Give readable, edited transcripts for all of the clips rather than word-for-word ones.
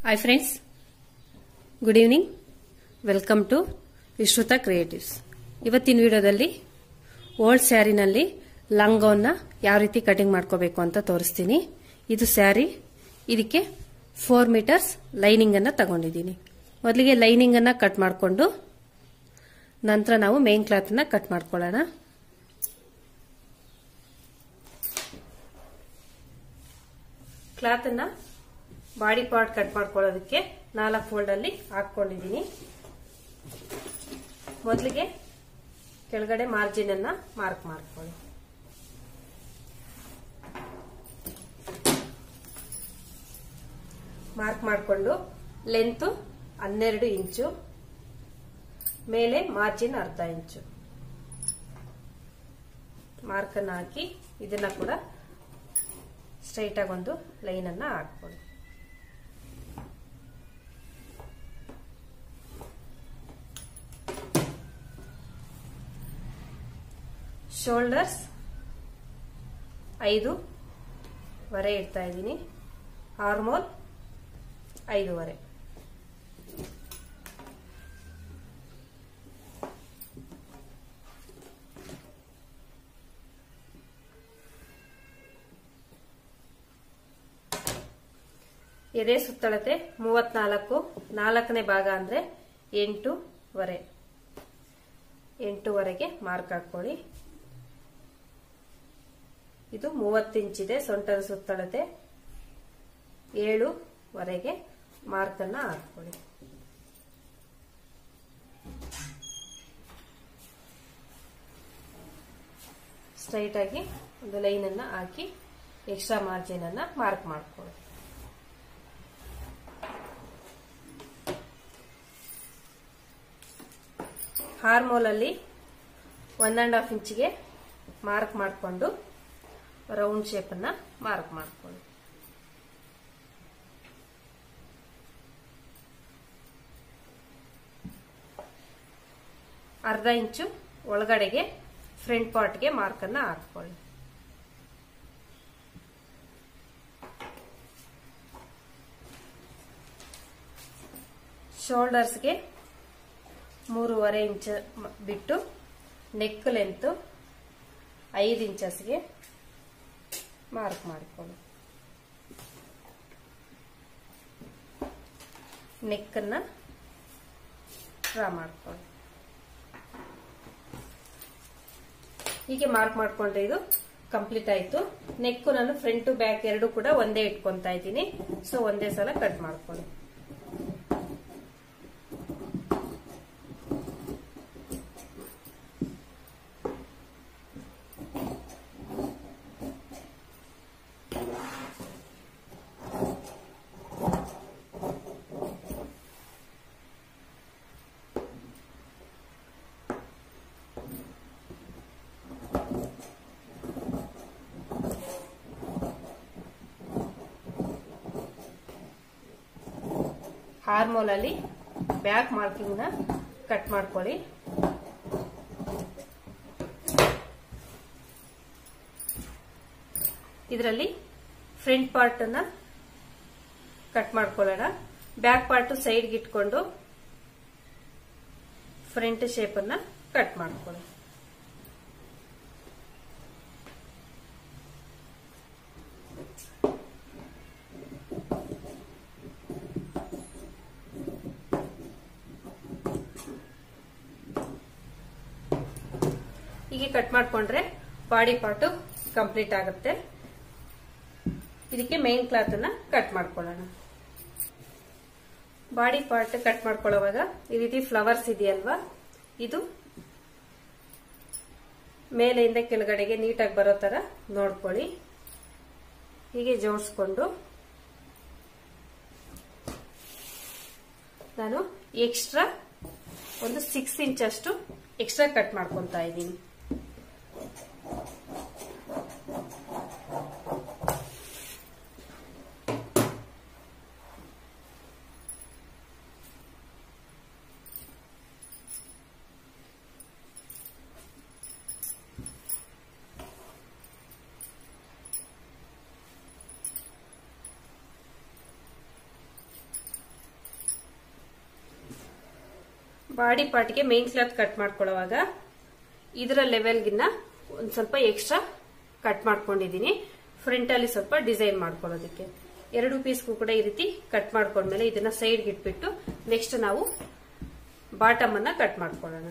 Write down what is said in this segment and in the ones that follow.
Hi friends, good evening. Welcome to Vishruta creatives. ಇವತ್ತಿನ ವಿಡಿಯೋದಲ್ಲಿ old ಸ್ಯಾರಿನಲ್ಲಿ ಲಂಗವನ್ನ ಯಾವ ರೀತಿ ಕಟಿಂಗ್ ಮಾಡ್ಕೋಬೇಕು ಅಂತ ತೋರಿಸ್ತೀನಿ. ಇದು ಸ್ಯಾರಿ, ಇದಕ್ಕೆ 4 ಮೀಟರ್ಸ್ ಲೈನಿಂಗ್ ಅನ್ನ ತಗೊಂಡಿದ್ದೀನಿ. ಮೊದಲಿಗೆ ಲೈನಿಂಗ್ ಅನ್ನ ಕಟ್ ಮಾಡಿಕೊಂಡು ನಂತರ ನಾವು ಮೇನ್ ಕ್ಲಾತ್ ಅನ್ನ ಕಟ್ ಮಾಡ್ಕೊಳ್ಳೋಣ. ಕ್ಲಾತ್ ಅನ್ನ ಬಾಡಿ ಪಾರ್ಟ್ ಕಟ್ ಮಾಡ್ಕೊಳ್ಳೋದಕ್ಕೆ 4 ಫೋಲ್ಡ್ ಅಲ್ಲಿ ಹಾಕೊಂಡಿದ್ದೀನಿ. ಮೊದಲಿಗೆ ಕೆಳಗಡೆ ಮಾರ್ಜಿನ್ ಅನ್ನ ಮಾರ್ಕ್ ಮಾಡ್ಕೊಳ್ಳಿ. ಮಾರ್ಕ್ ಮಾಡಿಕೊಂಡು ಲೆಂತ್ 12 ಇಂಚು, ಮೇಲೆ ಮಾರ್ಜಿನ್ ಅರ್ಧ ಇಂಚು ಮಾರ್ಕ್ ಅನ್ನ ಹಾಕಿ ಇದನ್ನ ಕೂಡ ಸ್ಟ್ರೈಟ್ ಆಗಿ ಒಂದು ಲೈನ್ ಅನ್ನ ಹಾಕೊಳ್ಳಿ. ಶೋಲ್ಡರ್ಸ್ 5.25 ಇಡ್ತಾ ಇದ್ದೀನಿ. ಆರ್ಮೋಲ್ 5.25. ಎದೆ ಸುತ್ತಳತೆ 34, 4ನೇ ಭಾಗ ಅಂದ್ರೆ 8.25ಗೆ ಮಾರ್ಕ್ ಹಾಕೊಳ್ಳಿ. ಇದು 30 ಇಂಚಿದೆ. ಸೊಂಟದ ಸುತ್ತಳತೆ 7.25ಗೆ ಮಾರ್ಕ್ ಅನ್ನ ಹಾಕೊಳ್ಳಿ. ಸ್ಟ್ರೈಟ್ ಆಗಿ ಒಂದು ಲೈನ್ ಅನ್ನ ಹಾಕಿ ಎಕ್ಸ್ಟ್ರಾ ಮಾರ್ಜಿನ್ ಅನ್ನ ಮಾರ್ಕ್ ಮಾಡ್ಕೊಳ್ಳಿ. ಆರ್ಮೋಲ್ ಅಲ್ಲಿ 1.5 ಇಂಚಿಗೆ ಮಾರ್ಕ್ ಮಾಡಿಕೊಂಡು ರೌಂಡ್ ಶೇಪ್ ಅನ್ನ ಮಾರ್ಕ್ ಮಾಡ್ಕೊಳ್ಳಿ. ಅರ್ಧ ಇಂಚು ಒಳಗಡೆಗೆ ಫ್ರಂಟ್ ಪಾರ್ಟ್ಗೆ ಮಾರ್ಕ್ ಅನ್ನ ಹಾಕೊಳ್ಳಿ. ಶೋಲ್ಡರ್ಸ್ಗೆ 3.25 ಇಂಚ್ ಬಿಟ್ಟು ನೆಕ್ ಲೆಂತ್ 5 ಇಂಚಸ್ಗೆ ಮಾರ್ಕ್ ಮಾಡಿಕೊಳ್ಳಿ. ನೆಕ್ ಅನ್ನ ಡ್ರಾ ಮಾಡ್ಕೊಳ್ಳಿ. ಹೀಗೆ ಮಾರ್ಕ್ ಮಾಡ್ಕೊಂಡ್ರೆ ಇದು ಕಂಪ್ಲೀಟ್ ಆಯ್ತು. ನೆಕ್ ನಾನು ಫ್ರಂಟ್ ಬ್ಯಾಕ್ ಎರಡು ಕೂಡ ಒಂದೇ ಇಟ್ಕೊಂತಾ ಇದ್ದೀನಿ. ಸೊ ಒಂದೇ ಸಲ ಕಟ್ ಮಾಡ್ಕೊಳ್ಳಿ. ಆರ್ಮೋಲ್ ಅಲ್ಲಿ ಬ್ಯಾಕ್ ಮಾರ್ಕಿಂಗ್ ನ ಕಟ್ ಮಾಡ್ಕೊಳ್ಳಿ. ಇದರಲ್ಲಿ ಫ್ರಂಟ್ ಪಾರ್ಟ್ ಅನ್ನ ಕಟ್ ಮಾಡ್ಕೊಳ್ಳೋಣ. ಬ್ಯಾಕ್ ಪಾರ್ಟ್ ಸೈಡ್ಗೆ ಇಟ್ಕೊಂಡು ಫ್ರಂಟ್ ಶೇಪ್ ಅನ್ನ ಕಟ್ ಮಾಡ್ಕೊಳ್ಳಿ. ಹೀಗೆ ಕಟ್ ಮಾಡ್ಕೊಂಡ್ರೆ ಬಾಡಿ ಪಾರ್ಟ್ ಕಂಪ್ಲೀಟ್ ಆಗುತ್ತೆ. ಇದಕ್ಕೆ ಮೇನ್ ಕ್ಲಾತ್ ಅನ್ನ ಕಟ್ ಮಾಡ್ಕೊಳ್ಳೋಣ. ಬಾಡಿ ಪಾರ್ಟ್ ಕಟ್ ಮಾಡ್ಕೊಳ್ಳೋವಾಗ ಈ ರೀತಿ ಫ್ಲವರ್ಸ್ ಇದೆಯಲ್ವಾ, ಇದು ಮೇಲೆಯಿಂದ ಕೆಳಗಡೆಗೆ ನೀಟಾಗಿ ಬರೋ ತರ ನೋಡ್ಕೊಳ್ಳಿ. ಹೀಗೆ ಜೋಡಿಸ್ಕೊಂಡು ನಾನು ಎಕ್ಸ್ಟ್ರಾ ಒಂದು 6 ಇಂಚ್ ಅಷ್ಟು ಎಕ್ಸ್ಟ್ರಾ ಕಟ್ ಮಾಡ್ಕೊಂತಾ ಇದ್ದೀನಿ. ಬಾಡಿ ಪಾರ್ಟ್ಗೆ ಮೇನ್ ಕ್ಲಾತ್ ಕಟ್ ಮಾಡ್ಕೊಳ್ಳುವಾಗ ಇದರ ಲೆವೆಲ್ಗಿನ್ನ ಒಂದ್ ಸ್ವಲ್ಪ ಎಕ್ಸ್ಟ್ರಾ ಕಟ್ ಮಾಡ್ಕೊಂಡಿದೀನಿ. ಫ್ರಂಟ್ ಅಲ್ಲಿ ಸ್ವಲ್ಪ ಡಿಸೈನ್ ಮಾಡ್ಕೊಳ್ಳೋದಕ್ಕೆ 2 ಪೀಸ್ಗೂ ಕೂಡ ಈ ರೀತಿ ಕಟ್ ಮಾಡ್ಕೊಂಡ್ಮೇಲೆ ಇದನ್ನ ಸೈಡ್ಗೆ ಇಟ್ಬಿಟ್ಟು ನೆಕ್ಸ್ಟ್ ನಾವು ಬಾಟಮ್ ಅನ್ನ ಕಟ್ ಮಾಡ್ಕೊಳ್ಳೋಣ.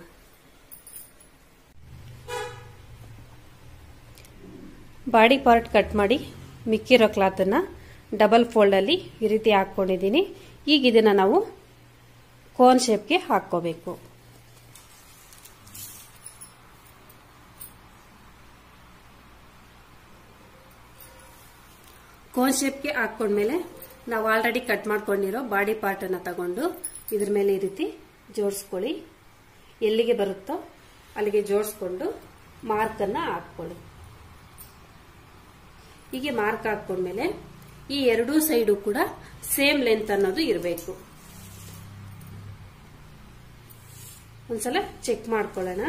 ಬಾಡಿ ಪಾರ್ಟ್ ಕಟ್ ಮಾಡಿ ಮಿಕ್ಕಿರೋ ಕ್ಲಾತ್ ಅನ್ನ ಡಬಲ್ ಫೋಲ್ಡ್ ಅಲ್ಲಿ ಈ ರೀತಿ ಹಾಕೊಂಡಿದೀನಿ. ಈಗ ಇದನ್ನ ನಾವು ಕೋನ್ ಶೇಪ್ಗೆ ಹಾಕೋಬೇಕು. ಕೋನ್ ಶೇಪ್ಗೆ ಹಾಕೊಂಡ್ಮೇಲೆ ನಾವು ಆಲ್ರೆಡಿ ಕಟ್ ಮಾಡ್ಕೊಂಡಿರೋ ಬಾಡಿ ಪಾರ್ಟ್ ಅನ್ನ ತಗೊಂಡು ಇದ್ರ ಮೇಲೆ ಈ ರೀತಿ ಜೋಡಿಸ್ಕೊಳ್ಳಿ. ಎಲ್ಲಿಗೆ ಬರುತ್ತೋ ಅಲ್ಲಿಗೆ ಜೋಡಿಸ್ಕೊಂಡು ಮಾರ್ಕ್ ಅನ್ನ ಹಾಕೊಳ್ಳಿ. ಹೀಗೆ ಮಾರ್ಕ್ ಹಾಕೊಂಡ್ಮೇಲೆ ಈ 2 ಸೈಡು ಕೂಡ ಸೇಮ್ ಲೆಂತ್ ಅನ್ನೋದು ಇರಬೇಕು. ಒಂದ್ಸಲ ಚೆಕ್ ಮಾಡ್ಕೊಳ್ಳೋಣ.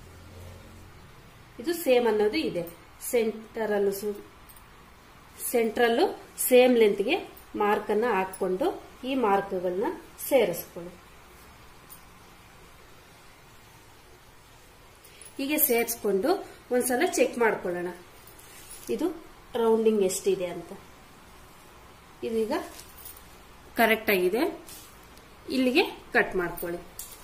ಇದು ಸೇಮ್ ಅನ್ನೋದು ಇದೆ. ಸೆಂಟ್ರಲ್ಲು ಸೇಮ್ ಲೆಂತ್ಗೆ ಮಾರ್ಕ್ ಅನ್ನ ಹಾಕೊಂಡು ಈ ಮಾರ್ಕ್ಗಳನ್ನ ಸೇರಿಸ್ಕೊಳ್ಳಿ. ಹೀಗೆ ಸೇರಿಸ್ಕೊಂಡು ಒಂದ್ಸಲ ಚೆಕ್ ಮಾಡ್ಕೊಳ್ಳೋಣ ಇದು ರೌಂಡಿಂಗ್ ಎಷ್ಟಿದೆ ಅಂತ. ಇದೀಗ ಕರೆಕ್ಟ್ ಆಗಿದೆ. ಇಲ್ಲಿಗೆ ಕಟ್ ಮಾಡ್ಕೊಳ್ಳಿ.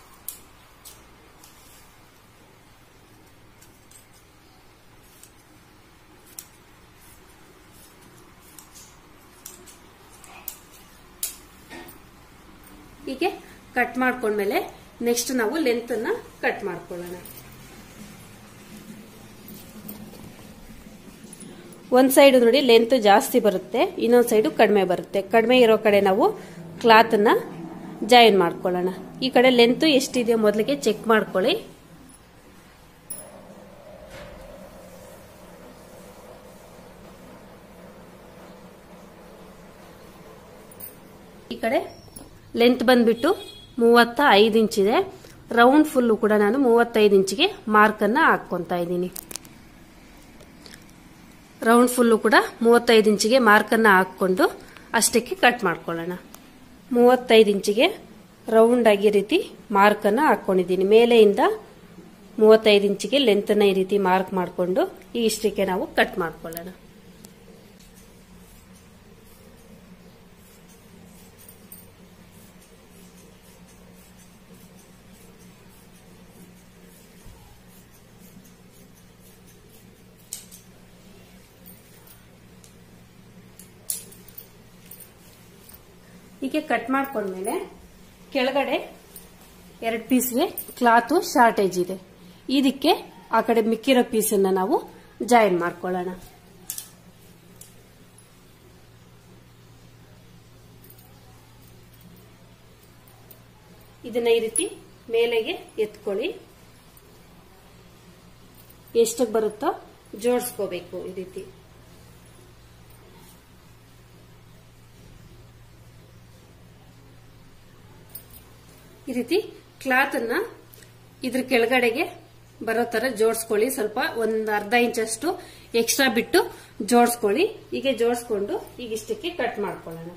ಹೀಗೆ ಕಟ್ ಮಾಡ್ಕೊಂಡ್ಮೇಲೆ ನೆಕ್ಸ್ಟ್ ನಾವು ಲೆಂತ್ ಅನ್ನ ಕಟ್ ಮಾಡ್ಕೊಳ್ಳೋಣ. ಒಂದ್ ಸೈಡ್ ನೋಡಿ ಲೆಂತ್ ಜಾಸ್ತಿ ಬರುತ್ತೆ, ಇನ್ನೊಂದ್ ಸೈಡ್ ಕಡಿಮೆ ಬರುತ್ತೆ. ಕಡಿಮೆ ಇರೋ ಕಡೆ ನಾವು ಕ್ಲಾತ್ ಅನ್ನ ಜಾಯಿನ್ ಮಾಡ್ಕೊಳ್ಳೋಣ. ಈ ಕಡೆ ಲೆಂತ್ ಎಷ್ಟಿದೆ ಮೊದಲಿಗೆ ಚೆಕ್ ಮಾಡ್ಕೊಳ್ಳಿ. ಈ ಕಡೆ ಲೆಂತ್ ಬಂದ್ಬಿಟ್ಟು 35 ಇಂಚ್ ಇದೆ. ರೌಂಡ್ ಫುಲ್ ಕೂಡ ನಾನು 35 ಇಂಚಿಗೆ ಮಾರ್ಕ್ ಅನ್ನ ಹಾಕೊಂತಾ ಇದ್ದೀನಿ. ರೌಂಡ್ ಫುಲ್ ಕೂಡ 35 ಇಂಚಿಗೆ ಮಾರ್ಕ್ ಅನ್ನ ಹಾಕೊಂಡು ಅಷ್ಟಕ್ಕೆ ಕಟ್ ಮಾಡ್ಕೊಳ್ಳೋಣ. 35 ಇಂಚಿಗೆ ರೌಂಡ್ ಆಗಿ ರೀತಿ ಮಾರ್ಕ್ ಅನ್ನ ಹಾಕೊಂಡಿದ್ದೀನಿ. ಮೇಲೆಯಿಂದ 35 ಇಂಚಿಗೆ ಲೆಂತ್ ಅನ್ನ ಈ ರೀತಿ ಮಾರ್ಕ್ ಮಾಡಿಕೊಂಡು ಈ ಇಷ್ಟಕ್ಕೆ ನಾವು ಕಟ್ ಮಾಡ್ಕೊಳ್ಳೋಣ. ಹೀಗೆ ಕಟ್ ಮಾಡ್ಕೊಂಡ್ಮೇಲೆ ಕೆಳಗಡೆ 2 ಪೀಸ್ಗೆ ಕ್ಲಾತ್ ಶಾರ್ಟೇಜ್ ಇದೆ. ಇದಕ್ಕೆ ಆ ಕಡೆ ಮಿಕ್ಕಿರೋ ಪೀಸನ್ನ ನಾವು ಜಾಯಿನ್ ಮಾಡ್ಕೊಳ್ಳೋಣ. ಇದನ್ನ ಈ ರೀತಿ ಮೇಲೆಗೆ ಎತ್ಕೊಳ್ಳಿ. ಎಷ್ಟಕ್ಕೆ ಬರುತ್ತೋ ಜೋಡಿಸ್ಕೋಬೇಕು ಈ ರೀತಿ. ಈ ರೀತಿ ಕ್ಲಾತ್ ಅನ್ನ ಇದ್ರ ಕೆಳಗಡೆಗೆ ಬರೋ ತರ ಜೋಡಿಸ್ಕೊಳ್ಳಿ. ಸ್ವಲ್ಪ ಒಂದ್ ಅರ್ಧ ಇಂಚಷ್ಟು ಎಕ್ಸ್ಟ್ರಾ ಬಿಟ್ಟು ಜೋಡಿಸ್ಕೊಳ್ಳಿ. ಹೀಗೆ ಜೋಡಿಸ್ಕೊಂಡು ಈಗ ಇಷ್ಟಕ್ಕೆ ಕಟ್ ಮಾಡ್ಕೊಳ್ಳೋಣ.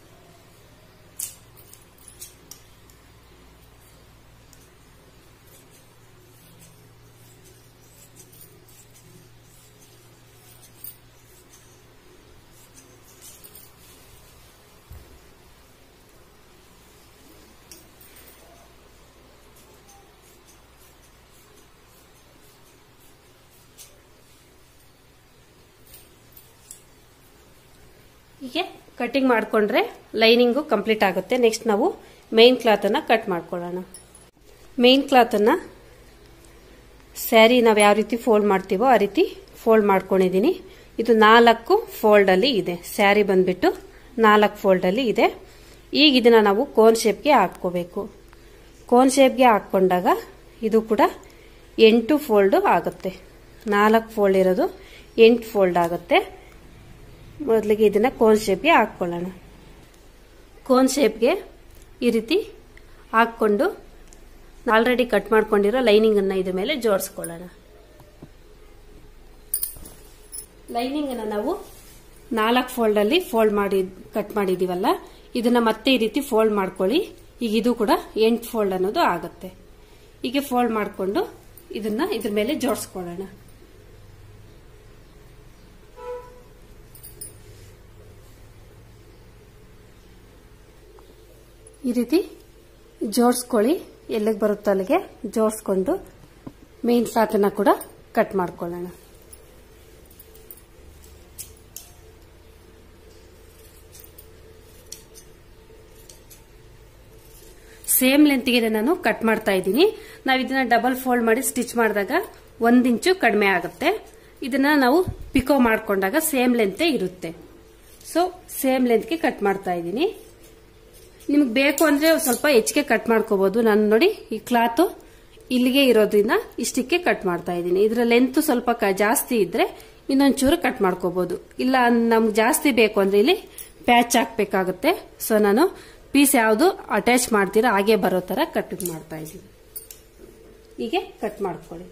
ಹೀಗೆ ಕಟಿಂಗ್ ಮಾಡ್ಕೊಂಡ್ರೆ ಲೈನಿಂಗು ಕಂಪ್ಲೀಟ್ ಆಗುತ್ತೆ. ನೆಕ್ಸ್ಟ್ ನಾವು ಮೇನ್ ಕ್ಲಾತ್ ಅನ್ನ ಕಟ್ ಮಾಡ್ಕೊಳ್ಳೋಣ. ಮೇನ್ ಕ್ಲಾತ್ ಅನ್ನ ಸ್ಯಾರಿ ನಾವು ಯಾವ ರೀತಿ ಫೋಲ್ಡ್ ಮಾಡ್ತೀವೋ ಆ ರೀತಿ ಫೋಲ್ಡ್ ಮಾಡ್ಕೊಂಡಿದೀನಿ. ಇದು 4 ಫೋಲ್ಡ್ ಅಲ್ಲಿ ಇದೆ. ಸ್ಯಾರಿ ಬಂದ್ಬಿಟ್ಟು 4 ಫೋಲ್ಡ್ ಅಲ್ಲಿ ಇದೆ. ಈಗ ಇದನ್ನ ನಾವು ಕೋನ್ ಶೇಪ್ಗೆ ಹಾಕೋಬೇಕು. ಕೋನ್ ಶೇಪ್ಗೆ ಹಾಕೊಂಡಾಗ ಇದು ಕೂಡ 8 ಫೋಲ್ಡ್ ಆಗುತ್ತೆ. 4 ಫೋಲ್ಡ್ ಇರೋದು 8 ಫೋಲ್ಡ್ ಆಗುತ್ತೆ. ಮೊದಲಿಗೆ ಇದನ್ನ ಕೋನ್ ಶೇಪ್ಗೆ ಹಾಕೊಳ್ಳೋಣ. ಕೋನ್ ಶೇಪ್ಗೆ ಈ ರೀತಿ ಹಾಕೊಂಡು ಆಲ್ರೆಡಿ ಕಟ್ ಮಾಡ್ಕೊಂಡಿರೋ ಲೈನಿಂಗ್ ಅನ್ನ ಇದ್ರ ಮೇಲೆ ಜೋಡಿಸ್ಕೊಳ್ಳೋಣ. ಲೈನಿಂಗ್ ಅನ್ನ ನಾವು 4 ಫೋಲ್ಡ್ ಅಲ್ಲಿ ಕಟ್ ಮಾಡಿದೀವಲ್ಲ, ಇದನ್ನ ಮತ್ತೆ ಈ ರೀತಿ ಫೋಲ್ಡ್ ಮಾಡ್ಕೊಳ್ಳಿ. ಈಗ ಇದು ಕೂಡ 8 ಫೋಲ್ಡ್ ಅನ್ನೋದು ಆಗುತ್ತೆ. ಹೀಗೆ ಫೋಲ್ಡ್ ಮಾಡಿಕೊಂಡು ಇದನ್ನ ಇದ್ರ ಮೇಲೆ ಜೋಡಿಸ್ಕೊಳ್ಳೋಣ. ಈ ರೀತಿ ಜೋಡಿಸ್ಕೊಳ್ಳಿ. ಎಲ್ಲಿಗೆ ಬರುತ್ತೋ ಅಲ್ಲಿಗೆ ಜೋಡಿಸ್ಕೊಂಡು ಮೇನ್ ಕ್ಲಾತನ್ನ ಕೂಡ ಕಟ್ ಮಾಡ್ಕೊಳ್ಳೋಣ. ಸೇಮ್ ಲೆಂತ್ಗೆ ನಾನು ಕಟ್ ಮಾಡ್ತಾ ಇದ್ದೀನಿ. ನಾವು ಇದನ್ನ ಡಬಲ್ ಫೋಲ್ಡ್ ಮಾಡಿ ಸ್ಟಿಚ್ ಮಾಡಿದಾಗ 1 ಇಂಚು ಕಡಿಮೆ ಆಗುತ್ತೆ. ಇದನ್ನ ನಾವು ಪಿಕೋ ಮಾಡ್ಕೊಂಡಾಗ ಸೇಮ್ ಲೆಂತೇ ಇರುತ್ತೆ. ಸೊ ಸೇಮ್ ಲೆಂತ್ಗೆ ಕಟ್ ಮಾಡ್ತಾ ಇದ್ದೀನಿ. ನಿಮ್ಗೆ ಬೇಕು ಅಂದ್ರೆ ಸ್ವಲ್ಪ ಹೆಚ್ಚಿಗೆ ಕಟ್ ಮಾಡ್ಕೋಬಹುದು. ನಾನು ನೋಡಿ ಈ ಕ್ಲಾತ್ ಇಲ್ಲಿಗೆ ಇರೋದ್ರಿಂದ ಇಷ್ಟಕ್ಕೆ ಕಟ್ ಮಾಡ್ತಾ ಇದ್ದೀನಿ. ಇದರ ಲೆಂತ್ ಸ್ವಲ್ಪ ಜಾಸ್ತಿ ಇದ್ರೆ ಇನ್ನೊಂಚೂರು ಕಟ್ ಮಾಡ್ಕೋಬಹುದು. ಇಲ್ಲ ನಮ್ಗೆ ಜಾಸ್ತಿ ಬೇಕು ಅಂದ್ರೆ ಇಲ್ಲಿ ಪ್ಯಾಚ್ ಹಾಕ್ಬೇಕಾಗುತ್ತೆ. ಸೊ ನಾನು ಪೀಸ್ ಯಾವುದು ಅಟ್ಯಾಚ್ ಮಾಡ್ತೀರಾ ಹಾಗೆ ಬರೋ ತರ ಕಟ್ ಮಾಡ್ತಾ ಇದ್ದೀನಿ. ಹೀಗೆ ಕಟ್ ಮಾಡ್ಕೊಳ್ಳಿ.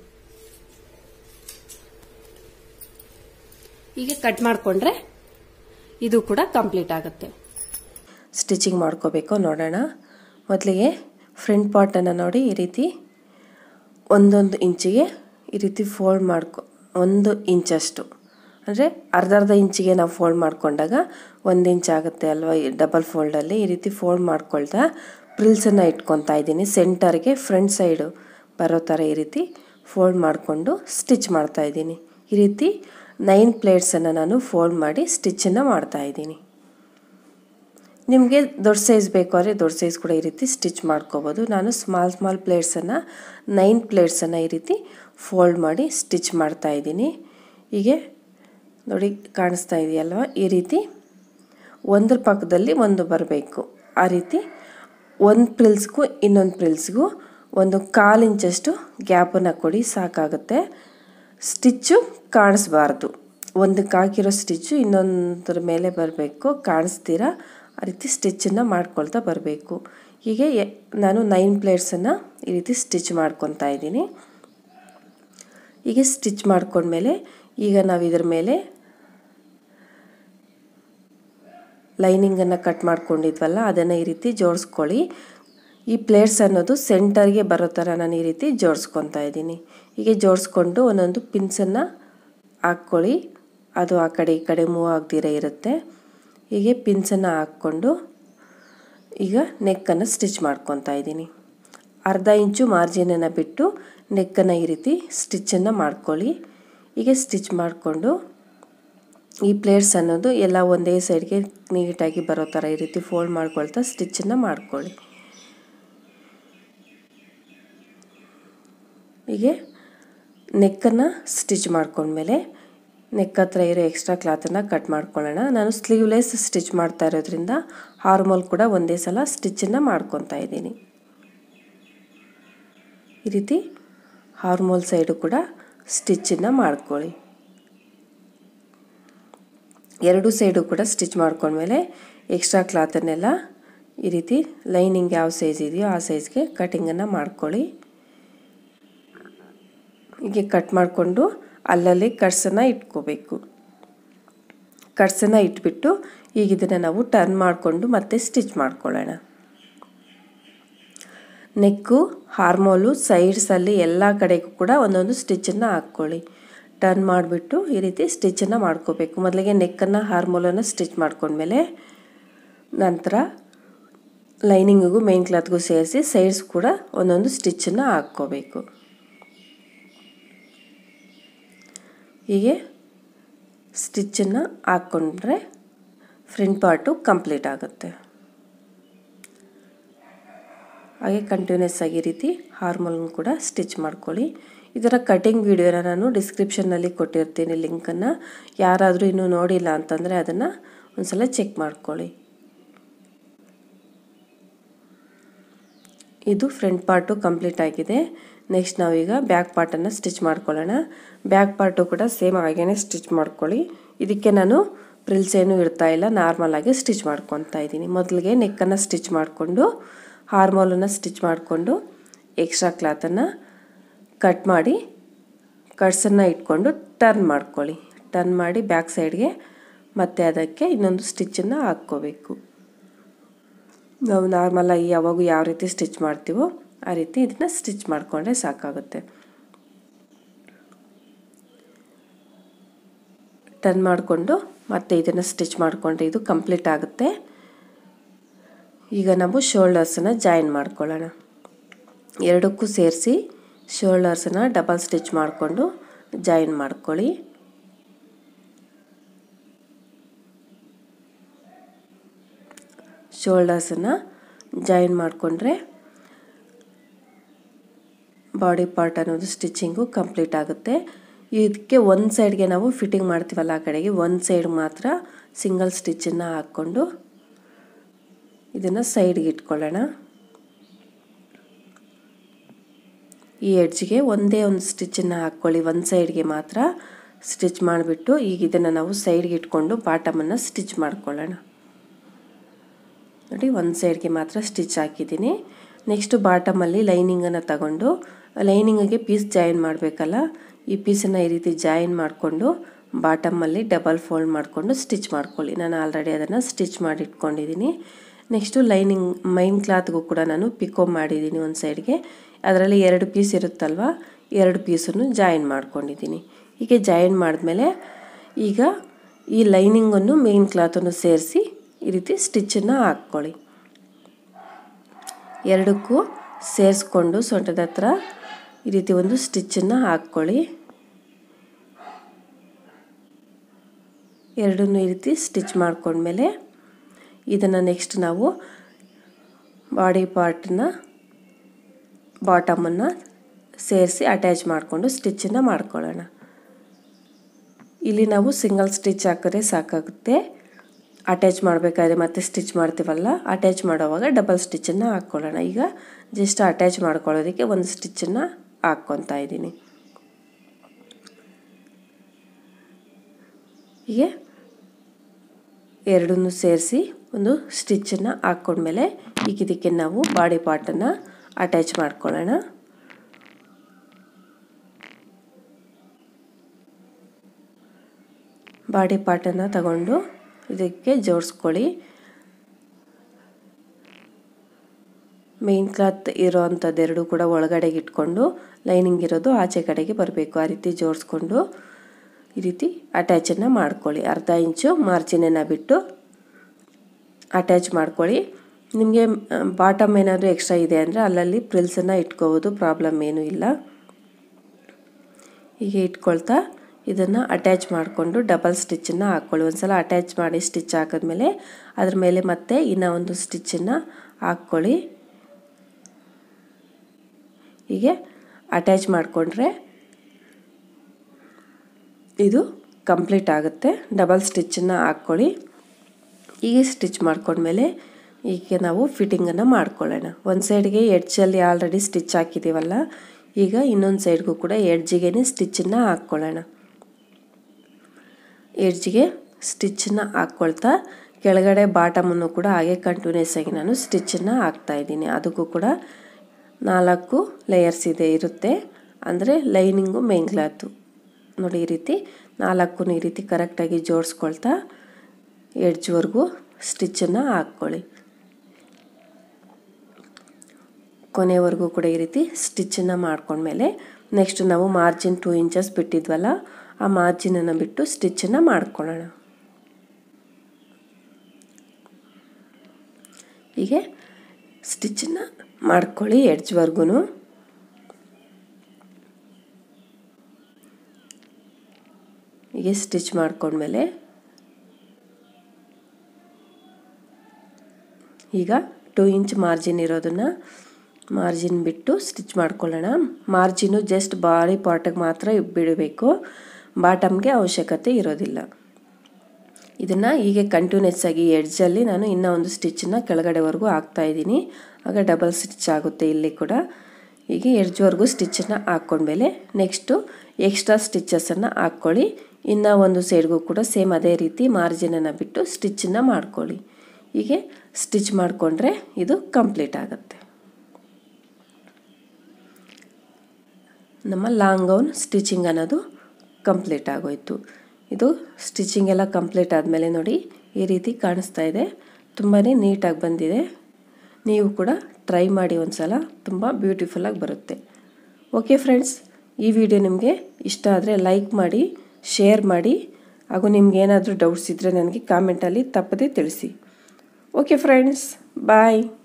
ಹೀಗೆ ಕಟ್ ಮಾಡ್ಕೊಂಡ್ರೆ ಇದು ಕೂಡ ಕಂಪ್ಲೀಟ್ ಆಗುತ್ತೆ. ಸ್ಟಿಚಿಂಗ್ ಮಾಡ್ಕೋಬೇಕು ನೋಡೋಣ. ಮೊದಲಿಗೆ ಫ್ರಂಟ್ ಪಾರ್ಟನ್ನು ನೋಡಿ ಈ ರೀತಿ 1 ಇಂಚಿಗೆ ಈ ರೀತಿ ಫೋಲ್ಡ್ 1 ಇಂಚಷ್ಟು ಅಂದರೆ ಅರ್ಧ ಇಂಚಿಗೆ ನಾವು ಫೋಲ್ಡ್ ಮಾಡ್ಕೊಂಡಾಗ 1 ಇಂಚ್ ಆಗುತ್ತೆ ಅಲ್ವಾ. ಡಬಲ್ ಫೋಲ್ಡಲ್ಲಿ ಈ ರೀತಿ ಫೋಲ್ಡ್ ಮಾಡ್ಕೊಳ್ತಾ ಪ್ರಿಲ್ಸನ್ನು ಇಟ್ಕೊತಾ ಇದ್ದೀನಿ. ಸೆಂಟರ್ಗೆ ಫ್ರಂಟ್ ಸೈಡು ಬರೋ ಥರ ಈ ರೀತಿ ಫೋಲ್ಡ್ ಮಾಡಿಕೊಂಡು ಸ್ಟಿಚ್ ಮಾಡ್ತಾ ಇದ್ದೀನಿ. ಈ ರೀತಿ 9 ಪ್ಲೇಟ್ಸನ್ನು ನಾನು ಫೋಲ್ಡ್ ಮಾಡಿ ಸ್ಟಿಚ್ಚನ್ನು ಮಾಡ್ತಾ ಇದ್ದೀನಿ. ನಿಮಗೆ ದೊಡ್ಡ ಸೈಜ್ ಬೇಕು ಅಂದರೆ ದೊಡ್ಡ ಸೈಜ್ ಕೂಡ ಈ ರೀತಿ ಸ್ಟಿಚ್ ಮಾಡ್ಕೋಬೋದು. ನಾನು ಸ್ಮಾಲ್ ಪ್ಲೇಟ್ಸನ್ನು 9 ಪ್ಲೇಟ್ಸನ್ನು ಈ ರೀತಿ ಫೋಲ್ಡ್ ಮಾಡಿ ಸ್ಟಿಚ್ ಮಾಡ್ತಾ ಇದ್ದೀನಿ. ಹೀಗೆ ನೋಡಿ ಕಾಣಿಸ್ತಾ ಇದೆಯಲ್ವ, ಈ ರೀತಿ ಒಂದ್ರ ಪಕ್ಕದಲ್ಲಿ ಒಂದು ಬರಬೇಕು. ಆ ರೀತಿ ಒಂದು ಪ್ರಿಲ್ಸ್ಗೂ ಇನ್ನೊಂದು ಪ್ರಿಲ್ಸ್ಗೂ 1/4 ಇಂಚಷ್ಟು ಗ್ಯಾಪನ್ನು ಕೊಡಿ, ಸಾಕಾಗುತ್ತೆ. ಸ್ಟಿಚ್ಚು ಕಾಣಿಸ್ಬಾರ್ದು. ಒಂದಕ್ಕೆ ಹಾಕಿರೋ ಸ್ಟಿಚ್ಚು ಇನ್ನೊಂದರ ಮೇಲೆ ಬರಬೇಕು, ಕಾಣಿಸ್ತೀರಾ ಆ ರೀತಿ ಸ್ಟಿಚ್ಚನ್ನು ಮಾಡ್ಕೊಳ್ತಾ ಬರಬೇಕು. ಹೀಗೆ ನಾನು 9 ಪ್ಲೇಟ್ಸನ್ನು ಈ ರೀತಿ ಸ್ಟಿಚ್ ಮಾಡ್ಕೊತಾ ಇದ್ದೀನಿ. ಹೀಗೆ ಸ್ಟಿಚ್ ಮಾಡ್ಕೊಂಡ್ಮೇಲೆ ಈಗ ನಾವು ಇದರ ಮೇಲೆ ಲೈನಿಂಗನ್ನು ಕಟ್ ಮಾಡ್ಕೊಂಡಿದ್ವಲ್ಲ ಅದನ್ನು ಈ ರೀತಿ ಜೋಡಿಸ್ಕೊಳ್ಳಿ. ಈ ಪ್ಲೇಟ್ಸ್ ಅನ್ನೋದು ಸೆಂಟರ್ಗೆ ಬರೋ ಥರ ನಾನು ಈ ರೀತಿ ಜೋಡಿಸ್ಕೊತಾ ಇದ್ದೀನಿ. ಹೀಗೆ ಜೋಡಿಸ್ಕೊಂಡು ಒಂದೊಂದು ಪಿನ್ಸನ್ನು ಹಾಕ್ಕೊಳ್ಳಿ. ಅದು ಆ ಕಡೆ ಈ ಕಡೆ ಮೂವ್ ಆಗದಿರ ಇರುತ್ತೆ. ಹೀಗೆ ಪಿನ್ಸನ್ನು ಹಾಕ್ಕೊಂಡು ಈಗ ನೆಕ್ಕನ್ನು ಸ್ಟಿಚ್ ಮಾಡ್ಕೊತಾ ಇದ್ದೀನಿ. ಅರ್ಧ ಇಂಚು ಮಾರ್ಜಿನನ್ನು ಬಿಟ್ಟು ನೆಕ್ಕನ್ನು ಈ ರೀತಿ ಸ್ಟಿಚ್ಚನ್ನು ಮಾಡ್ಕೊಳ್ಳಿ. ಹೀಗೆ ಸ್ಟಿಚ್ ಮಾಡಿಕೊಂಡು ಈ ಪ್ಲೇಟ್ಸ್ ಅನ್ನೋದು ಎಲ್ಲ ಒಂದೇ ಸೈಡ್ಗೆ ನೀಟಾಗಿ ಬರೋ ಥರ ಈ ರೀತಿ ಫೋಲ್ಡ್ ಮಾಡ್ಕೊಳ್ತಾ ಸ್ಟಿಚ್ಚನ್ನು ಮಾಡ್ಕೊಳ್ಳಿ. ಹೀಗೆ ನೆಕ್ಕನ್ನು ಸ್ಟಿಚ್ ಮಾಡ್ಕೊಂಡ್ಮೇಲೆ ನೆಕ್ ಹತ್ರ ಇರೋ ಎಕ್ಸ್ಟ್ರಾ ಕ್ಲಾತನ್ನು ಕಟ್ ಮಾಡ್ಕೊಳ್ಳೋಣ. ನಾನು ಸ್ಲೀವ್ಲೆಸ್ ಸ್ಟಿಚ್ ಮಾಡ್ತಾ ಇರೋದ್ರಿಂದ ಹಾರ್ಮೋಲ್ ಕೂಡ ಒಂದೇ ಸಲ ಸ್ಟಿಚ್ಚನ್ನು ಮಾಡ್ಕೊತಾ ಇದ್ದೀನಿ. ಈ ರೀತಿ ಹಾರ್ಮೋಲ್ ಸೈಡು ಕೂಡ ಸ್ಟಿಚ್ಚನ್ನು ಮಾಡ್ಕೊಳ್ಳಿ. ಎರಡು ಸೈಡು ಕೂಡ ಸ್ಟಿಚ್ ಮಾಡ್ಕೊಂಡ್ಮೇಲೆ ಎಕ್ಸ್ಟ್ರಾ ಕ್ಲಾತನ್ನೆಲ್ಲ ಈ ರೀತಿ ಲೈನಿಂಗ್ ಯಾವ ಸೈಜ್ ಇದೆಯೋ ಆ ಸೈಜ್ಗೆ ಕಟಿಂಗನ್ನು ಮಾಡ್ಕೊಳ್ಳಿ. ಹೀಗೆ ಕಟ್ ಮಾಡಿಕೊಂಡು ಅಲ್ಲಲ್ಲಿ ಕಟ್ಸನ್ನು ಇಟ್ಕೋಬೇಕು. ಕಟ್ಸನ್ನು ಇಟ್ಬಿಟ್ಟು ಈಗ ಇದನ್ನು ನಾವು ಟರ್ನ್ ಮಾಡಿಕೊಂಡು ಮತ್ತೆ ಸ್ಟಿಚ್ ಮಾಡ್ಕೊಳ್ಳೋಣ. ನೆಕ್ಕು ಹಾರ್ಮೋಲು ಸೈಡ್ಸಲ್ಲಿ ಎಲ್ಲ ಕಡೆಗೂ ಕೂಡ ಒಂದೊಂದು ಸ್ಟಿಚ್ಚನ್ನು ಹಾಕ್ಕೊಳ್ಳಿ. ಟರ್ನ್ ಮಾಡಿಬಿಟ್ಟು ಈ ರೀತಿ ಸ್ಟಿಚ್ಚನ್ನು ಮಾಡ್ಕೋಬೇಕು. ಮೊದಲಿಗೆ ನೆಕ್ಕನ್ನು ಹಾರ್ಮೋಲನ್ನು ಸ್ಟಿಚ್ ಮಾಡ್ಕೊಂಡ್ಮೇಲೆ ನಂತರ ಲೈನಿಂಗಿಗೂ ಮೇನ್ ಕ್ಲಾತ್ಗೂ ಸೇರಿಸಿ ಸೈಡ್ಸ್ ಕೂಡ ಒಂದೊಂದು ಸ್ಟಿಚ್ಚನ್ನು ಹಾಕ್ಕೋಬೇಕು. ಹೀಗೆ ಸ್ಟಿಚ್ಚನ್ನು ಹಾಕ್ಕೊಂಡ್ರೆ ಫ್ರಂಟ್ ಪಾರ್ಟು ಕಂಪ್ಲೀಟ್ ಆಗುತ್ತೆ. ಹಾಗೆ ಕಂಟಿನ್ಯೂಸ್ ಆಗಿ ಈ ರೀತಿ ಹಾರ್ಮೋಲನ್ನು ಕೂಡ ಸ್ಟಿಚ್ ಮಾಡ್ಕೊಳ್ಳಿ. ಇದರ ಕಟಿಂಗ್ ವಿಡಿಯೋನ ನಾನು ಡಿಸ್ಕ್ರಿಪ್ಷನ್ನಲ್ಲಿ ಕೊಟ್ಟಿರ್ತೀನಿ ಲಿಂಕನ್ನು. ಯಾರಾದರೂ ಇನ್ನೂ ನೋಡಿಲ್ಲ ಅಂತಂದರೆ ಅದನ್ನು ಒಂದ್ಸಲ ಚೆಕ್ ಮಾಡ್ಕೊಳ್ಳಿ. ಇದು ಫ್ರಂಟ್ ಪಾರ್ಟು ಕಂಪ್ಲೀಟ್ ಆಗಿದೆ. ನೆಕ್ಸ್ಟ್ ನಾವೀಗ ಬ್ಯಾಕ್ ಪಾರ್ಟನ್ನು ಸ್ಟಿಚ್ ಮಾಡ್ಕೊಳ್ಳೋಣ. ಬ್ಯಾಕ್ ಪಾರ್ಟು ಕೂಡ ಸೇಮ್ ಹಾಗೇ ಸ್ಟಿಚ್ ಮಾಡ್ಕೊಳ್ಳಿ. ಇದಕ್ಕೆ ನಾನು ಪ್ರಿಲ್ಸ್ ಏನೂ ಇಡ್ತಾ ಇಲ್ಲ, ನಾರ್ಮಲ್ ಆಗಿ ಸ್ಟಿಚ್ ಮಾಡ್ಕೊತಾ ಇದ್ದೀನಿ. ಮೊದಲಿಗೆ ನೆಕ್ಕನ್ನು ಸ್ಟಿಚ್ ಮಾಡಿಕೊಂಡು ಹಾರ್ಮೋಲನ್ನು ಸ್ಟಿಚ್ ಮಾಡಿಕೊಂಡು ಎಕ್ಸ್ಟ್ರಾ ಕ್ಲಾತನ್ನು ಕಟ್ ಮಾಡಿ ಕಟ್ಸನ್ನು ಇಟ್ಕೊಂಡು ಟರ್ನ್ ಮಾಡ್ಕೊಳ್ಳಿ. ಟರ್ನ್ ಮಾಡಿ ಬ್ಯಾಕ್ ಸೈಡ್ಗೆ ಮತ್ತೆ ಅದಕ್ಕೆ ಇನ್ನೊಂದು ಸ್ಟಿಚ್ಚನ್ನು ಹಾಕ್ಕೋಬೇಕು. ನಾವು ನಾರ್ಮಲಾಗಿ ಯಾವಾಗೂ ಯಾವ ರೀತಿ ಸ್ಟಿಚ್ ಮಾಡ್ತೀವೋ ಆ ರೀತಿ ಇದನ್ನು ಸ್ಟಿಚ್ ಮಾಡಿಕೊಂಡ್ರೆ ಸಾಕಾಗುತ್ತೆ. ಟರ್ನ್ ಮಾಡಿಕೊಂಡು ಮತ್ತೆ ಇದನ್ನು ಸ್ಟಿಚ್ ಮಾಡಿಕೊಂಡ್ರೆ ಇದು ಕಂಪ್ಲೀಟ್ ಆಗುತ್ತೆ. ಈಗ ನಾವು ಶೋಲ್ಡರ್ಸನ್ನು ಜಾಯಿನ್ ಮಾಡ್ಕೊಳ್ಳೋಣ. ಎರಡಕ್ಕೂ ಸೇರಿಸಿ ಶೋಲ್ಡರ್ಸನ್ನು ಡಬಲ್ ಸ್ಟಿಚ್ ಮಾಡಿಕೊಂಡು ಜಾಯಿನ್ ಮಾಡ್ಕೊಳ್ಳಿ. ಶೋಲ್ಡರ್ಸನ್ನು ಜಾಯಿನ್ ಮಾಡಿಕೊಂಡ್ರೆ ಬಾಡಿ ಪಾರ್ಟ್ ಅನ್ನೋದು ಸ್ಟಿಚಿಂಗು ಕಂಪ್ಲೀಟ್ ಆಗುತ್ತೆ. ಇದಕ್ಕೆ ಒಂದು ಸೈಡ್ಗೆ ನಾವು ಫಿಟ್ಟಿಂಗ್ ಮಾಡ್ತೀವಲ್ಲ ಆ ಕಡೆಗೆ ಒಂದು ಸೈಡ್ ಮಾತ್ರ ಸಿಂಗಲ್ ಸ್ಟಿಚ್ಚನ್ನು ಹಾಕ್ಕೊಂಡು ಇದನ್ನು ಸೈಡ್ಗೆ ಇಟ್ಕೊಳ್ಳೋಣ. ಈ ಎಡ್ಜ್ಗೆ ಒಂದೇ ಒಂದು ಸ್ಟಿಚ್ಚನ್ನು ಹಾಕ್ಕೊಳ್ಳಿ, ಒಂದು ಸೈಡ್ಗೆ ಮಾತ್ರ ಸ್ಟಿಚ್ ಮಾಡಿಬಿಟ್ಟು ಈಗ ಇದನ್ನು ನಾವು ಸೈಡ್ಗೆ ಇಟ್ಕೊಂಡು ಬಾಟಮನ್ನು ಸ್ಟಿಚ್ ಮಾಡ್ಕೊಳ್ಳೋಣ. ನೋಡಿ ಒಂದು ಸೈಡ್ಗೆ ಮಾತ್ರ ಸ್ಟಿಚ್ ಹಾಕಿದ್ದೀನಿ. ನೆಕ್ಸ್ಟು ಬಾಟಮಲ್ಲಿ ಲೈನಿಂಗನ್ನು ತಗೊಂಡು ಲೈನಿಂಗಿಗೆ ಪೀಸ್ ಜಾಯಿನ್ ಮಾಡಬೇಕಲ್ಲ, ಈ ಪೀಸನ್ನು ಈ ರೀತಿ ಜಾಯಿನ್ ಮಾಡಿಕೊಂಡು ಬಾಟಮಲ್ಲಿ ಡಬಲ್ ಫೋಲ್ಡ್ ಮಾಡಿಕೊಂಡು ಸ್ಟಿಚ್ ಮಾಡ್ಕೊಳ್ಳಿ. ನಾನು ಆಲ್ರೆಡಿ ಅದನ್ನು ಸ್ಟಿಚ್ ಮಾಡಿ ಇಟ್ಕೊಂಡಿದ್ದೀನಿ. ನೆಕ್ಸ್ಟು ಲೈನಿಂಗ್ ಮೈನ್ ಕ್ಲಾತ್ಗೂ ಕೂಡ ನಾನು ಪಿಕೋ ಮಾಡಿದ್ದೀನಿ ಒಂದು ಸೈಡ್ಗೆ. ಅದರಲ್ಲಿ 2 ಪೀಸ್ ಇರುತ್ತಲ್ವ, 2 ಪೀಸನ್ನು ಜಾಯಿನ್ ಮಾಡ್ಕೊಂಡಿದ್ದೀನಿ. ಹೀಗೆ ಜಾಯಿನ್ ಮಾಡಿದ್ಮೇಲೆ ಈಗ ಈ ಲೈನಿಂಗನ್ನು ಮೇನ್ ಕ್ಲಾತನ್ನು ಸೇರಿಸಿ ಈ ರೀತಿ ಸ್ಟಿಚ್ಚನ್ನು ಹಾಕ್ಕೊಳ್ಳಿ. ಎರಡಕ್ಕೂ ಸೇರಿಸ್ಕೊಂಡು ಸೊಂಟದ ಹತ್ರ ಈ ರೀತಿ ಒಂದು ಸ್ಟಿಚ್ಚನ್ನು ಹಾಕ್ಕೊಳ್ಳಿ. ಎರಡನ್ನೂ ಈ ರೀತಿ ಸ್ಟಿಚ್ ಮಾಡ್ಕೊಂಡ್ಮೇಲೆ ಇದನ್ನು ನೆಕ್ಸ್ಟ್ ನಾವು ಬಾಡಿ ಪಾರ್ಟನ್ನ ಬಾಟಮನ್ನು ಸೇರಿಸಿ ಅಟ್ಯಾಚ್ ಮಾಡಿಕೊಂಡು ಸ್ಟಿಚ್ಚನ್ನು ಮಾಡ್ಕೊಳ್ಳೋಣ. ಇಲ್ಲಿ ನಾವು ಸಿಂಗಲ್ ಸ್ಟಿಚ್ ಹಾಕಿದ್ರೆ ಸಾಕಾಗುತ್ತೆ. ಅಟ್ಯಾಚ್ ಮಾಡಬೇಕಾದ್ರೆ ಮತ್ತೆ ಸ್ಟಿಚ್ ಮಾಡ್ತೀವಲ್ಲ, ಅಟ್ಯಾಚ್ ಮಾಡೋವಾಗ ಡಬಲ್ ಸ್ಟಿಚ್ಚನ್ನು ಹಾಕ್ಕೊಳ್ಳೋಣ. ಈಗ ಜಸ್ಟ್ ಅಟ್ಯಾಚ್ ಮಾಡ್ಕೊಳ್ಳೋದಕ್ಕೆ ಒಂದು ಸ್ಟಿಚ್ಚನ್ನು ಹಾಕ್ಕೊತಾ ಇದ್ದೀನಿ. ಹೀಗೆ ಎರಡನ್ನೂ ಸೇರಿಸಿ ಒಂದು ಸ್ಟಿಚ್ಚನ್ನು ಹಾಕ್ಕೊಂಡ್ಮೇಲೆ ಈಗ ಇದಕ್ಕೆ ನಾವು ಬಾಡಿ ಪಾರ್ಟನ್ನು ಅಟ್ಯಾಚ್ ಮಾಡ್ಕೊಳ್ಳೋಣ. ಬಾಡಿ ಪಾರ್ಟನ್ನು ತಗೊಂಡು ಇದಕ್ಕೆ ಜೋಡಿಸ್ಕೊಳ್ಳಿ. ಮೇನ್ ಕ್ಲಾತ್ ಇರೋ ಅಂಥದ್ದು ಎರಡು ಕೂಡ ಒಳಗಡೆಗೆ ಇಟ್ಕೊಂಡು ಲೈನಿಂಗ್ ಇರೋದು ಆಚೆ ಕಡೆಗೆ ಬರಬೇಕು. ಆ ರೀತಿ ಜೋಡಿಸ್ಕೊಂಡು ಈ ರೀತಿ ಅಟ್ಯಾಚನ್ನು ಮಾಡ್ಕೊಳ್ಳಿ. ಅರ್ಧ ಇಂಚು ಮಾರ್ಜಿನನ್ನು ಬಿಟ್ಟು ಅಟ್ಯಾಚ್ ಮಾಡ್ಕೊಳ್ಳಿ. ನಿಮಗೆ ಬಾಟಮ್ ಏನಾದರೂ ಎಕ್ಸ್ಟ್ರಾ ಇದೆ ಅಂದರೆ ಅಲ್ಲಲ್ಲಿ ಪ್ರಿಲ್ಸನ್ನು ಇಟ್ಕೋಬೋದು, ಪ್ರಾಬ್ಲಮ್ ಏನೂ ಇಲ್ಲ. ಹೀಗೆ ಇಟ್ಕೊಳ್ತಾ ಇದನ್ನು ಅಟ್ಯಾಚ್ ಮಾಡಿಕೊಂಡು ಡಬಲ್ ಸ್ಟಿಚ್ಚನ್ನು ಹಾಕ್ಕೊಳ್ಳಿ. ಒಂದು ಸಲ ಅಟ್ಯಾಚ್ ಮಾಡಿ ಸ್ಟಿಚ್ ಹಾಕಿದ್ಮೇಲೆ ಅದ್ರ ಮೇಲೆ ಮತ್ತೆ ಇನ್ನೂ ಒಂದು ಸ್ಟಿಚ್ಚನ್ನು ಹಾಕ್ಕೊಳ್ಳಿ. ಹೀಗೆ ಅಟ್ಯಾಚ್ ಮಾಡಿಕೊಂಡ್ರೆ ಇದು ಕಂಪ್ಲೀಟ್ ಆಗುತ್ತೆ. ಡಬಲ್ ಸ್ಟಿಚ್ಚನ್ನು ಹಾಕ್ಕೊಳ್ಳಿ. ಹೀಗೆ ಸ್ಟಿಚ್ ಮಾಡ್ಕೊಂಡ್ಮೇಲೆ ಈಗ ನಾವು ಫಿಟ್ಟಿಂಗನ್ನು ಮಾಡ್ಕೊಳ್ಳೋಣ. ಒಂದು ಸೈಡ್ಗೆ ಎಡ್ಜಲ್ಲಿ ಆಲ್ರೆಡಿ ಸ್ಟಿಚ್ ಹಾಕಿದ್ದೀವಲ್ಲ, ಈಗ ಇನ್ನೊಂದು ಸೈಡ್ಗೂ ಕೂಡ ಎಡ್ಜಿಗೆ ಸ್ಟಿಚ್ಚನ್ನು ಹಾಕ್ಕೊಳ್ಳೋಣ. ಎಡ್ಜಿಗೆ ಸ್ಟಿಚ್ಚನ್ನು ಹಾಕ್ಕೊಳ್ತಾ ಕೆಳಗಡೆ ಬಾಟಮನ್ನು ಕೂಡ ಹಾಗೆ ಕಂಟಿನ್ಯೂಸ್ ಆಗಿ ನಾನು ಸ್ಟಿಚ್ಚನ್ನು ಹಾಕ್ತಾಯಿದ್ದೀನಿ. ಅದಕ್ಕೂ ಕೂಡ 4 ಲೇಯರ್ಸ್ ಇರುತ್ತೆ. ಅಂದರೆ ಲೈನಿಂಗು ಮೇನ್ ಕ್ಲಾತು ನೋಡಿ ಈ ರೀತಿ 4 ಈ ರೀತಿ ಕರೆಕ್ಟಾಗಿ ಜೋಡಿಸ್ಕೊಳ್ತಾ ಎಡ್ಜ್ವರೆಗೂ ಸ್ಟಿಚ್ಚನ್ನು ಹಾಕ್ಕೊಳ್ಳಿ. ಕೊನೆವರೆಗೂ ಕೂಡ ಈ ರೀತಿ ಸ್ಟಿಚ್ಚನ್ನು ಮಾಡ್ಕೊಂಡ್ಮೇಲೆ ನೆಕ್ಸ್ಟ್ ನಾವು ಮಾರ್ಜಿನ್ 2 ಇಂಚಸ್ ಬಿಟ್ಟಿದ್ವಲ್ಲ, ಆ ಮಾರ್ಜಿನನ್ನು ಬಿಟ್ಟು ಸ್ಟಿಚ್ಚನ್ನು ಮಾಡ್ಕೊಳ್ಳೋಣ. ಹೀಗೆ ಸ್ಟಿಚ್ಚನ್ನು ಮಾಡ್ಕೊಳ್ಳಿ ಎಡ್ಜ್ವರೆಗೂ. ಹೀಗೆ ಸ್ಟಿಚ್ ಮಾಡ್ಕೊಂಡ್ಮೇಲೆ ಈಗ 2 ಇಂಚ್ ಮಾರ್ಜಿನ್ ಇರೋದನ್ನು ಮಾರ್ಜಿನ್ ಬಿಟ್ಟು ಸ್ಟಿಚ್ ಮಾಡ್ಕೊಳ್ಳೋಣ. ಮಾರ್ಜಿನು ಜಸ್ಟ್ ಬಾಡಿ ಪಾರ್ಟಿಗೆ ಮಾತ್ರ ಬಿಡಬೇಕು, ಬಾಟಮ್ಗೆ ಅವಶ್ಯಕತೆ ಇರೋದಿಲ್ಲ. ಇದನ್ನು ಹೀಗೆ ಕಂಟಿನ್ಯೂಸ್ ಆಗಿ ಎಡ್ಜಲ್ಲಿ ನಾನು ಇನ್ನೂ ಒಂದು ಸ್ಟಿಚ್ಚನ್ನು ಕೆಳಗಡೆವರೆಗೂ ಹಾಕ್ತಾಯಿದ್ದೀನಿ. ಆಗ ಡಬಲ್ ಸ್ಟಿಚ್ ಆಗುತ್ತೆ. ಇಲ್ಲಿ ಕೂಡ ಹೀಗೆ ಎಡ್ಜ್ವರೆಗೂ ಸ್ಟಿಚ್ಚನ್ನು ಹಾಕ್ಕೊಂಡ್ಮೇಲೆ ನೆಕ್ಸ್ಟು ಎಕ್ಸ್ಟ್ರಾ ಸ್ಟಿಚಸನ್ನು ಹಾಕ್ಕೊಳ್ಳಿ. ಇನ್ನೂ ಒಂದು ಸೈಡ್ಗೂ ಕೂಡ ಸೇಮ್ ಅದೇ ರೀತಿ ಮಾರ್ಜಿನನ್ನು ಬಿಟ್ಟು ಸ್ಟಿಚ್ಚನ್ನು ಮಾಡ್ಕೊಳ್ಳಿ. ಹೀಗೆ ಸ್ಟಿಚ್ ಮಾಡಿಕೊಂಡ್ರೆ ಇದು ಕಂಪ್ಲೀಟ್ ಆಗುತ್ತೆ. ನಮ್ಮ ಲಾಂಗ್ ಗೌನ್ ಸ್ಟಿಚಿಂಗ್ ಅನ್ನೋದು ಕಂಪ್ಲೀಟ್ ಆಗೋಯಿತು. ಇದು ಸ್ಟಿಚಿಂಗ್ ಎಲ್ಲ ಕಂಪ್ಲೀಟ್ ಆದಮೇಲೆ ನೋಡಿ ಈ ರೀತಿ ಕಾಣಿಸ್ತಾ ಇದೆ. ತುಂಬಾ ನೀಟಾಗಿ ಬಂದಿದೆ. ನೀವು ಕೂಡ ಟ್ರೈ ಮಾಡಿ ಒಂದು ಸಲ, ತುಂಬ ಬ್ಯೂಟಿಫುಲ್ಲಾಗಿ ಬರುತ್ತೆ. ಓಕೆ ಫ್ರೆಂಡ್ಸ್, ಈ ವಿಡಿಯೋ ನಿಮಗೆ ಇಷ್ಟ ಆದರೆ ಲೈಕ್ ಮಾಡಿ, ಶೇರ್ ಮಾಡಿ, ಹಾಗೂ ನಿಮ್ಗೆ ಏನಾದರೂ ಡೌಟ್ಸ್ ಇದ್ದರೆ ನನಗೆ ಕಾಮೆಂಟಲ್ಲಿ ತಪ್ಪದೇ ತಿಳಿಸಿ. ಓಕೆ ಫ್ರೆಂಡ್ಸ್, ಬಾಯ್.